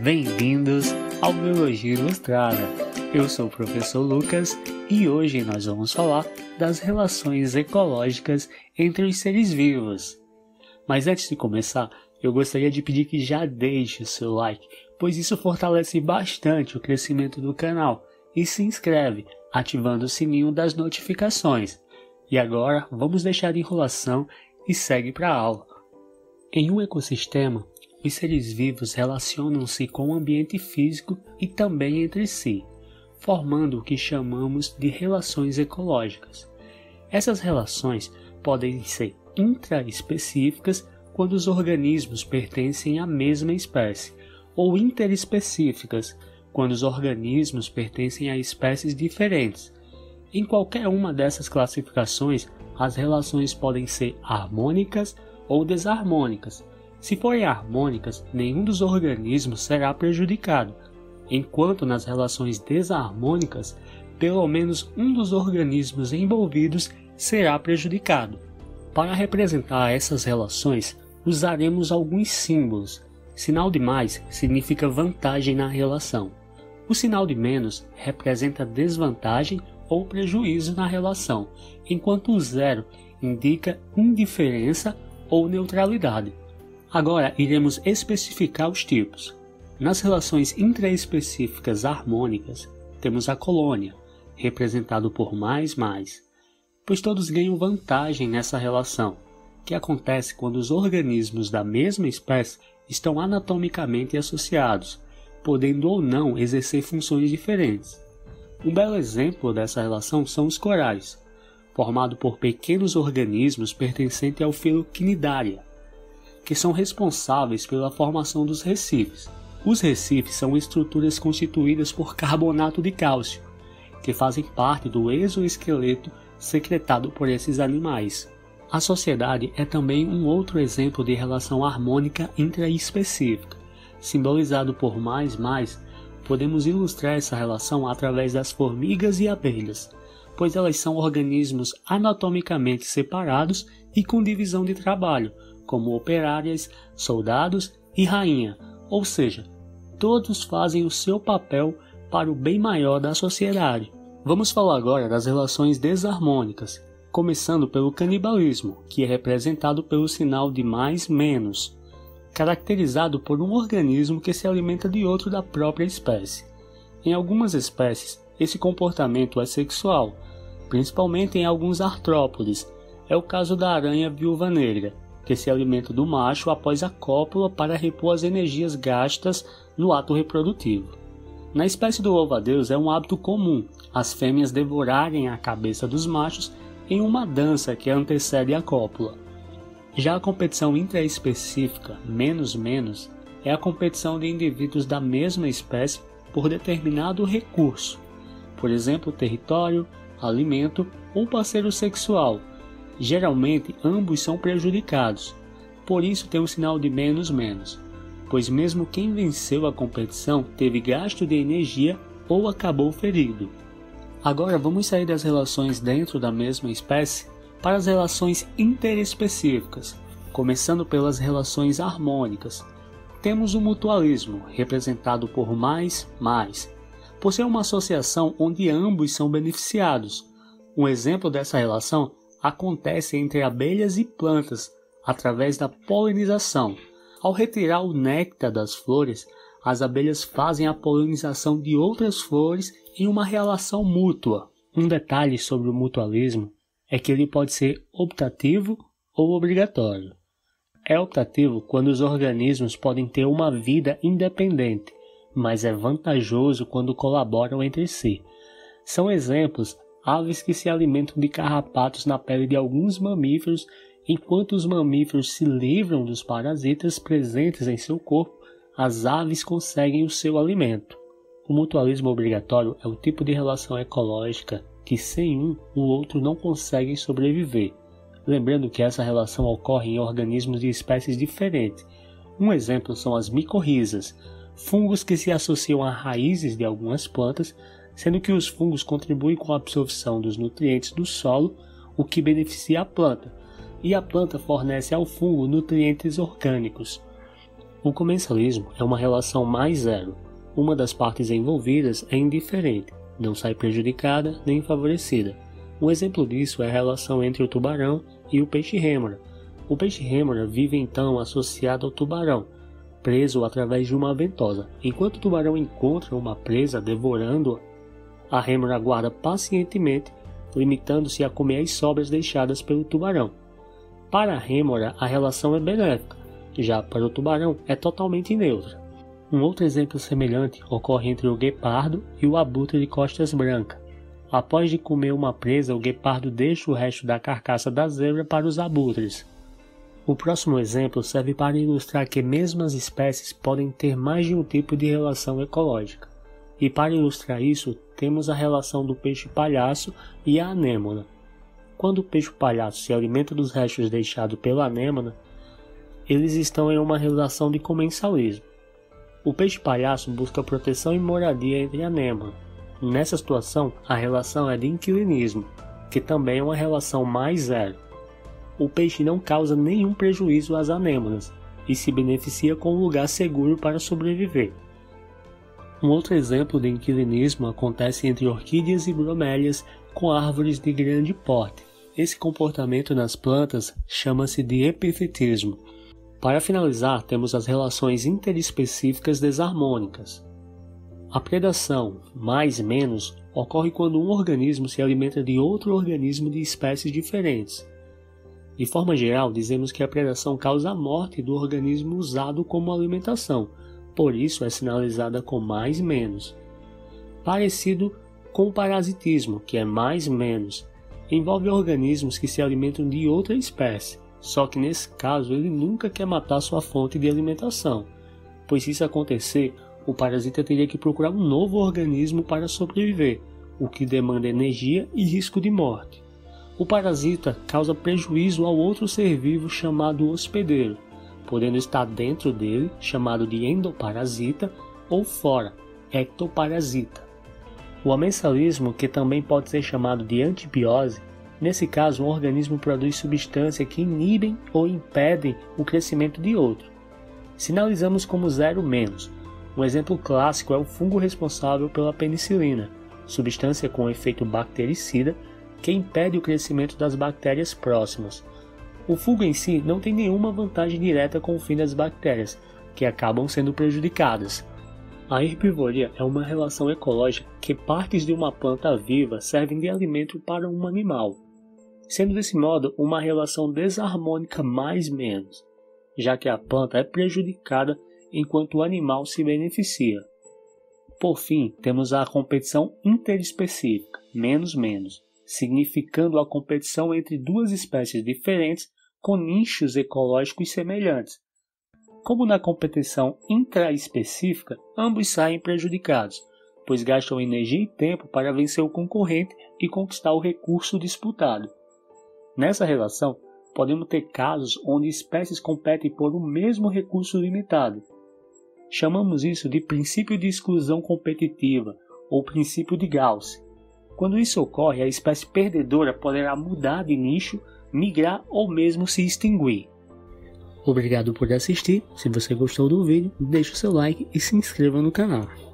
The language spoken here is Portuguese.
Bem-vindos ao Biologia Ilustrada. Eu sou o professor Lucas e hoje nós vamos falar das relações ecológicas entre os seres vivos. Mas antes de começar, eu gostaria de pedir que já deixe o seu like, pois isso fortalece bastante o crescimento do canal, e se inscreve, ativando o sininho das notificações. E agora, vamos deixar de enrolação e segue para a aula. Em um ecossistema, os seres vivos relacionam-se com o ambiente físico e também entre si, formando o que chamamos de relações ecológicas. Essas relações podem ser intraespecíficas quando os organismos pertencem à mesma espécie, ou interespecíficas quando os organismos pertencem a espécies diferentes. Em qualquer uma dessas classificações, as relações podem ser harmônicas ou desarmônicas. Se forem harmônicas, nenhum dos organismos será prejudicado, enquanto nas relações desarmônicas, pelo menos um dos organismos envolvidos será prejudicado. Para representar essas relações, usaremos alguns símbolos. Sinal de mais significa vantagem na relação. O sinal de menos representa desvantagem ou prejuízo na relação, enquanto o zero indica indiferença ou neutralidade. Agora iremos especificar os tipos. Nas relações intraespecíficas harmônicas, temos a colônia, representado por mais, pois todos ganham vantagem nessa relação, que acontece quando os organismos da mesma espécie estão anatomicamente associados, podendo ou não exercer funções diferentes. Um belo exemplo dessa relação são os corais, formado por pequenos organismos pertencentes ao filo Cnidaria, que são responsáveis pela formação dos recifes. Os recifes são estruturas constituídas por carbonato de cálcio, que fazem parte do exoesqueleto secretado por esses animais. A sociedade é também um outro exemplo de relação harmônica intraespecífica. Simbolizado por mais, podemos ilustrar essa relação através das formigas e abelhas, pois elas são organismos anatomicamente separados e com divisão de trabalho, como operárias, soldados e rainha, ou seja, todos fazem o seu papel para o bem maior da sociedade. Vamos falar agora das relações desarmônicas, começando pelo canibalismo, que é representado pelo sinal de mais, menos, caracterizado por um organismo que se alimenta de outro da própria espécie. Em algumas espécies, esse comportamento é sexual, principalmente em alguns artrópodes. É o caso da aranha viúva negra, que se alimenta do macho após a cópula para repor as energias gastas no ato reprodutivo. Na espécie do louva-a-Deus é um hábito comum as fêmeas devorarem a cabeça dos machos em uma dança que antecede a cópula. Já a competição intraespecífica, menos, é a competição de indivíduos da mesma espécie por determinado recurso, por exemplo, território, alimento ou parceiro sexual. Geralmente, ambos são prejudicados, por isso tem o sinal de menos, pois mesmo quem venceu a competição teve gasto de energia ou acabou ferido. Agora vamos sair das relações dentro da mesma espécie para as relações interespecíficas, começando pelas relações harmônicas. Temos o mutualismo, representado por mais, por ser uma associação onde ambos são beneficiados. Um exemplo dessa relação acontece entre abelhas e plantas, através da polinização. Ao retirar o néctar das flores, as abelhas fazem a polinização de outras flores em uma relação mútua. Um detalhe sobre o mutualismo é que ele pode ser optativo ou obrigatório. É optativo quando os organismos podem ter uma vida independente, mas é vantajoso quando colaboram entre si. São exemplos aves que se alimentam de carrapatos na pele de alguns mamíferos, enquanto os mamíferos se livram dos parasitas presentes em seu corpo, as aves conseguem o seu alimento. O mutualismo obrigatório é o tipo de relação ecológica que sem um, o outro não consegue sobreviver. Lembrando que essa relação ocorre em organismos de espécies diferentes. Um exemplo são as micorrizas, fungos que se associam a raízes de algumas plantas, sendo que os fungos contribuem com a absorção dos nutrientes do solo, o que beneficia a planta, e a planta fornece ao fungo nutrientes orgânicos. O comensalismo é uma relação mais zero. Uma das partes envolvidas é indiferente, não sai prejudicada nem favorecida. Um exemplo disso é a relação entre o tubarão e o peixe-rêmora. O peixe-rêmora vive então associado ao tubarão, preso através de uma ventosa. Enquanto o tubarão encontra uma presa devorando-a, a rêmora aguarda pacientemente, limitando-se a comer as sobras deixadas pelo tubarão. Para a rêmora, a relação é benéfica, já para o tubarão é totalmente neutra. Um outro exemplo semelhante ocorre entre o guepardo e o abutre de costas brancas. Após de comer uma presa, o guepardo deixa o resto da carcaça da zebra para os abutres. O próximo exemplo serve para ilustrar que mesmo as espécies podem ter mais de um tipo de relação ecológica. E para ilustrar isso, temos a relação do peixe-palhaço e a anêmona. Quando o peixe-palhaço se alimenta dos restos deixados pela anêmona, eles estão em uma relação de comensalismo. O peixe-palhaço busca proteção e moradia entre a anêmona. Nessa situação, a relação é de inquilinismo, que também é uma relação mais zero. O peixe não causa nenhum prejuízo às anêmonas e se beneficia com um lugar seguro para sobreviver. Um outro exemplo de inquilinismo acontece entre orquídeas e bromélias com árvores de grande porte. Esse comportamento nas plantas chama-se de epifitismo. Para finalizar, temos as relações interespecíficas desarmônicas. A predação, mais/menos, ocorre quando um organismo se alimenta de outro organismo de espécies diferentes. De forma geral, dizemos que a predação causa a morte do organismo usado como alimentação, por isso é sinalizada com mais/menos. Parecido com o parasitismo, que é mais/menos, envolve organismos que se alimentam de outra espécie, só que nesse caso ele nunca quer matar sua fonte de alimentação, pois se isso acontecer, o parasita teria que procurar um novo organismo para sobreviver, o que demanda energia e risco de morte. O parasita causa prejuízo ao outro ser vivo chamado hospedeiro, podendo estar dentro dele, chamado de endoparasita, ou fora, ectoparasita. O amensalismo, que também pode ser chamado de antibiose, nesse caso um organismo produz substâncias que inibem ou impedem o crescimento de outro. Sinalizamos como 0-. Um exemplo clássico é o fungo responsável pela penicilina, substância com efeito bactericida que impede o crescimento das bactérias próximas. O fungo em si não tem nenhuma vantagem direta com o fim das bactérias, que acabam sendo prejudicadas. A herbivoria é uma relação ecológica que partes de uma planta viva servem de alimento para um animal, sendo desse modo uma relação desarmônica mais/menos, já que a planta é prejudicada enquanto o animal se beneficia. Por fim, temos a competição interespecífica, menos/menos, significando a competição entre duas espécies diferentes com nichos ecológicos semelhantes. Como na competição intraespecífica, ambos saem prejudicados, pois gastam energia e tempo para vencer o concorrente e conquistar o recurso disputado. Nessa relação, podemos ter casos onde espécies competem por um mesmo recurso limitado. Chamamos isso de princípio de exclusão competitiva ou princípio de Gauss. Quando isso ocorre, a espécie perdedora poderá mudar de nicho, migrar ou mesmo se extinguir. Obrigado por assistir. Se você gostou do vídeo, deixe o seu like e se inscreva no canal.